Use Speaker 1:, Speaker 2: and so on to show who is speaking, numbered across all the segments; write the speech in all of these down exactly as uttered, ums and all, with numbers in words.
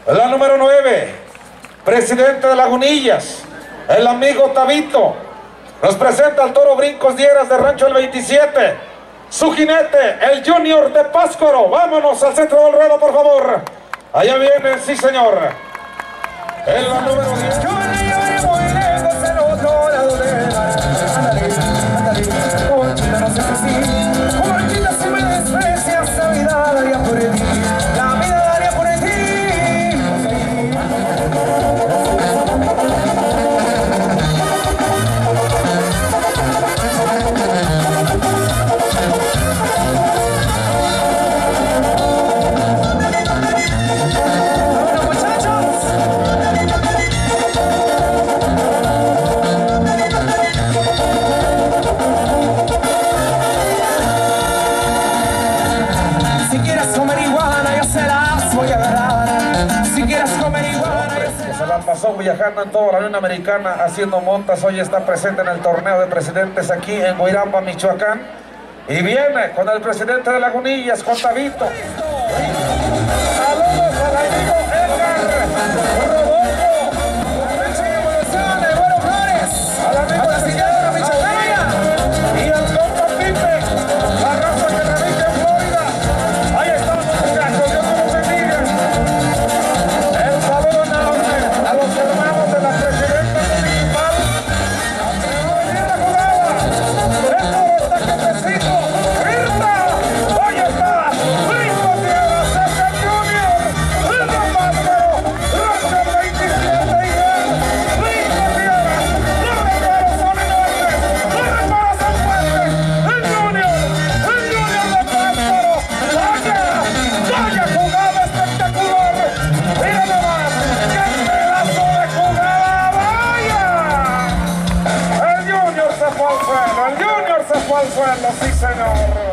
Speaker 1: La número nueve, presidente de Lagunillas, el amigo Tabito, nos presenta al toro Brincos Dieras de Rancho El veintisiete, su jinete, el Junior de Pátzcuaro. Vámonos al centro del ruedo, por favor. Allá viene, sí señor. En la número diez. Pasó viajando en toda la Unión Americana haciendo montas. Hoy está presente en el torneo de presidentes aquí en Guiramba, Michoacán, y viene con el presidente de Lagunillas, con Tabito. Saludos al amigo Edgar Rodolfo, Buenos Flores, al amigo de Sillera Michoacán y al compa Pipe, la raza que radica en Florida. Ahí estamos, muchachos, Dios nos bendiga. El saludo enorme a los hermanos de la presidenta municipal. ¡Se va a venir la jugada! ¡El toro está quedecito! ¡Irta! ¡Ahí está! ¡Brincos Dieras! ¡Es el Junior! ¡El de Pátzcuaro! ¡Rancho El veintisiete y él! ¡Brincos Dieras! ¡Los reparos son enormes! ¡Los reparos son fuertes! ¡El Junior! ¡El Junior de Pátzcuaro! ¡Vaya! ¡Vaya jugada espectacular! ¡Mira nomás! ¡Qué pedazo de jugada! ¡Vaya! El Junior se fue al suelo, el Junior se fue al suelo, sí señor.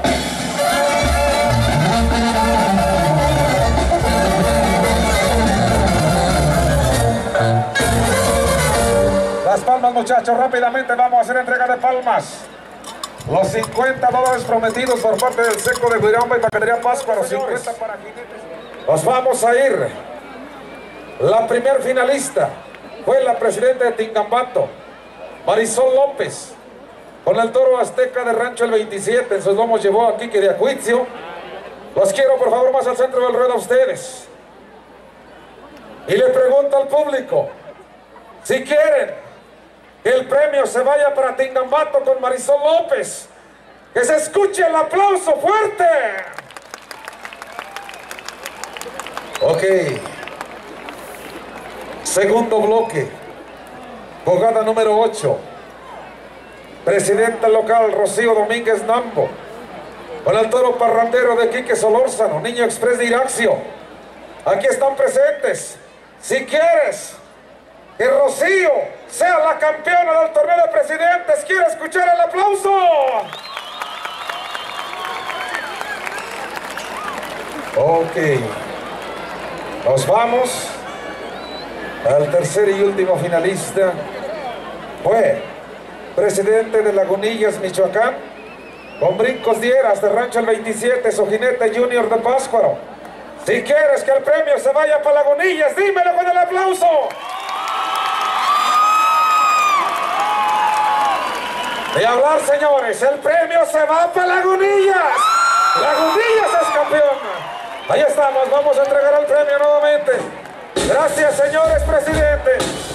Speaker 1: Las palmas, muchachos, rápidamente vamos a hacer entrega de palmas. Los cincuenta dólares prometidos por parte del Seco de Guiramba y Paquetería Pátzcuaro, cincuenta para jinetes. Nos vamos a ir. La primer finalista fue la presidenta de Tingambato, Marisol López, con el toro azteca de Rancho El veintisiete. En sus lomos llevó a Quique de Acuitzio. Los quiero por favor más al centro del ruedo a ustedes. Y le pregunto al público, si quieren que el premio se vaya para Tingambato con Marisol López, que se escuche el aplauso fuerte. Ok. Segundo bloque, jugada número ocho, presidente local Rocío Domínguez Nambo, con el toro parrandero de Quique Solórzano, Niño Express de Iraxio. Aquí están presentes. Si quieres que Rocío sea la campeona del torneo de presidentes, quiero escuchar el aplauso. Ok, nos vamos. El tercer y último finalista fue presidente de Lagunillas, Michoacán, con Brincos Dieras de Rancho El veintisiete, su jinete Junior de Pátzcuaro. Si quieres que el premio se vaya para Lagunillas, dímelo con el aplauso. De hablar, señores, el premio se va para Lagunillas. Lagunillas es campeón. Ahí estamos, vamos a entregar el premio nuevamente. Gracias, señores presidentes.